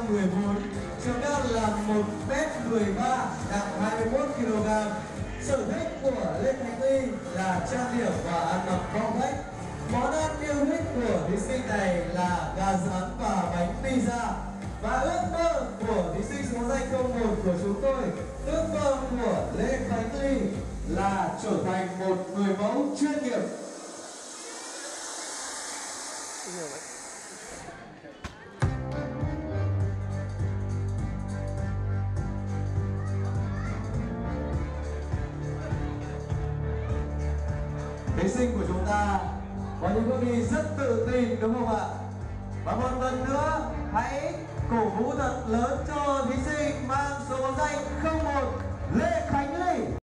14, chiều cao là 1m13, nặng 21 kg. Sở thích của Lê Khánh Ly là trang điểm và ăn mặc phong cách. Món ăn yêu thích của thí sinh này là gà rán và bánh pizza. Và ước mơ của thí sinh số danh 01 của chúng tôi, ước mơ của Lê Khánh Ly là trở thành một người mẫu chuyên nghiệp. Thí sinh của chúng ta có những bước đi rất tự tin đúng không ạ? Và một lần nữa hãy cổ vũ thật lớn cho thí sinh Mai